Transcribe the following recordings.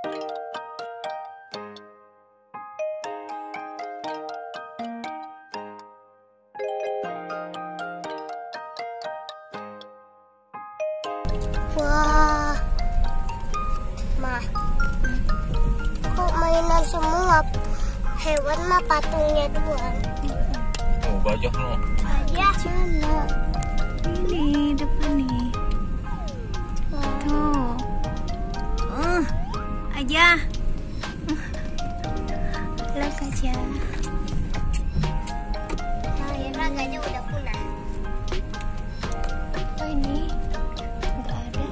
Wah, mah, kok mainan semua? Hewan mah patungnya doang. Oh, gajah lo. Gajah lo. Ini depan nih. Tuh. Aja. Lihat gajah. Akhirnya gajah udah punah. Oh ini nggak ada.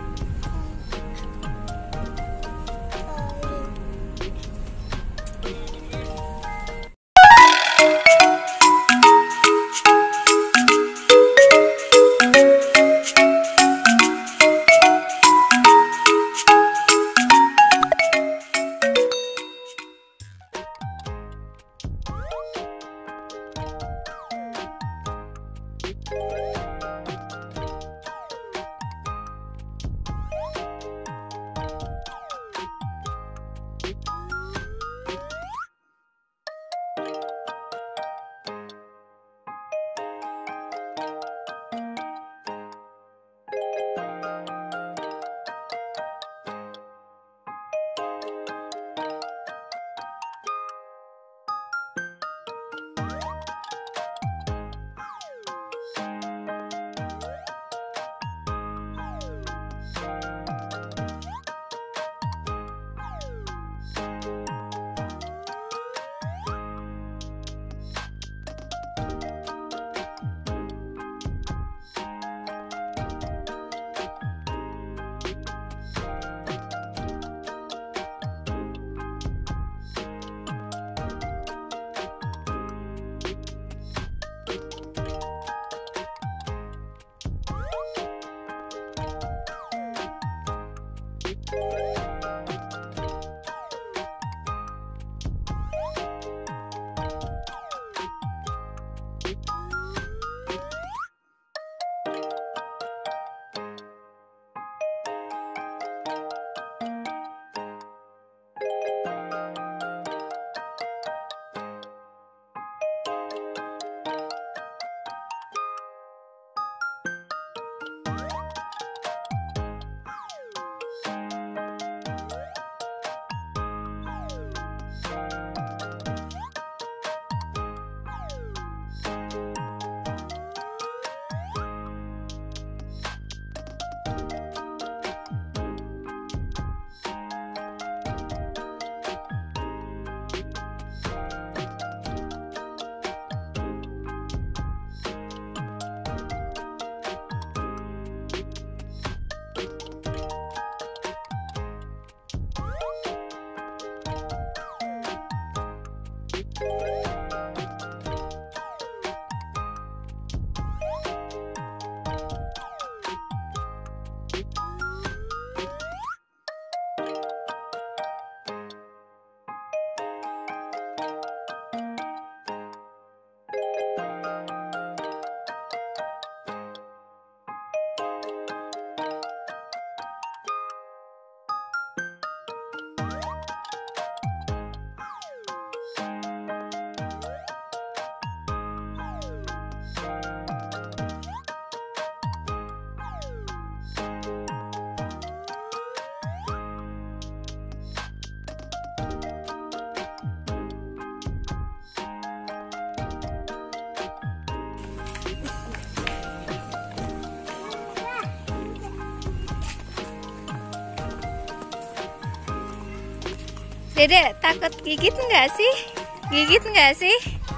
Dedek takut gigit nggak sih? Gigit nggak sih?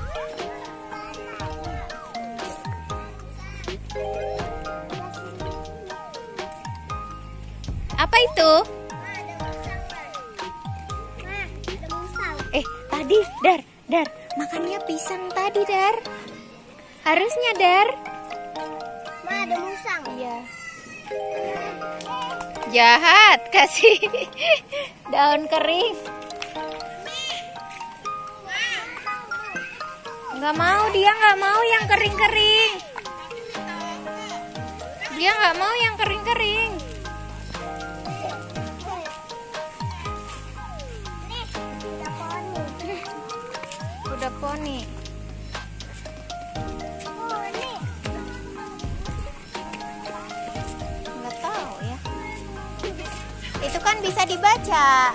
Apa itu? Tadi Dar, makannya pisang tadi Dar. Harusnya Dar. Ma, ada musang. Iya. Jahat, kasih daun kering. Nggak mau, dia nggak mau yang kering-kering. Dia nggak mau yang kering-kering. poni. Poni. Nggak tahu ya. Itu kan bisa dibaca.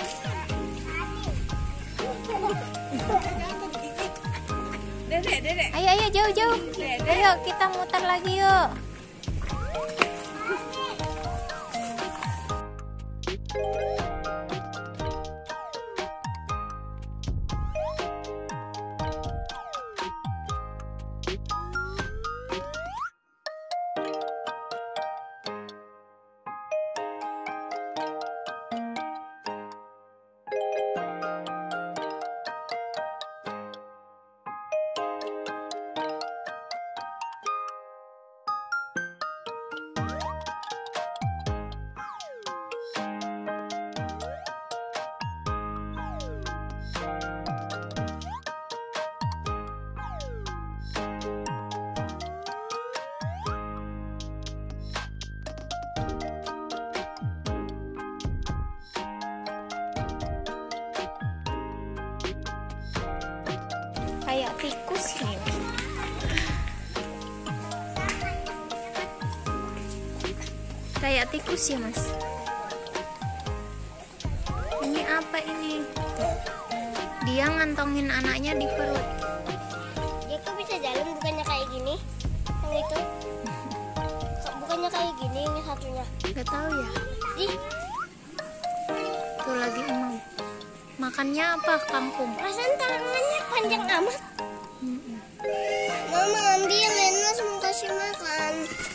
Dedek. Ayo jauh. Ayo kita muter lagi yuk. Kayak tikus nih. Kayak tikus ya mas. Ini apa ini? Dia ngantongin anaknya di perut. Dia tuh bisa jalan bukannya kayak gini. Yang itu. Bukannya kayak gini ini satunya. Gak tahu ya. Ih, Tuh lagi emang. Makannya apa? Kangkung. perasaan tangannya panjang amat. Mama ambil, Lenas mau kasih makan.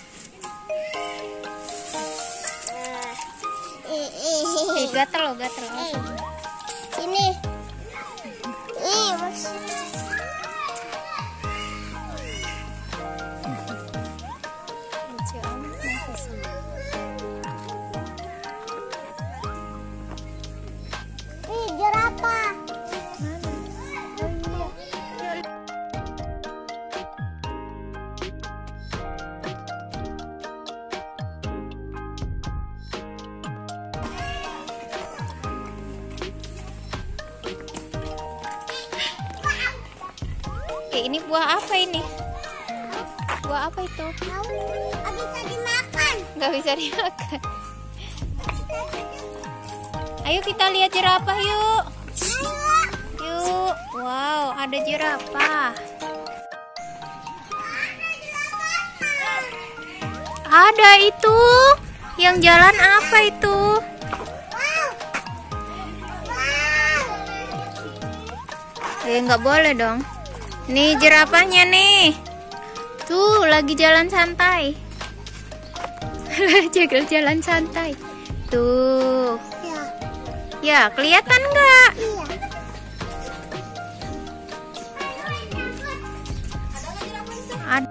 Gatel loh. Sini. Mas. Lucu amat nafas. Jerapah. Mana? Oh iya. Yuk. Ini buah apa ini? Buah apa itu? Bisa dimakan. Nggak bisa dimakan. Ayo kita lihat jerapah yuk. Yuk. Wow, ada jerapah. Ada itu. Yang jalan apa itu? Nggak boleh dong. Nih jerapahnya nih. Tuh lagi jalan santai. Jalan santai. Tuh. Ya. Ya, kelihatan nggak? Iya. Ada.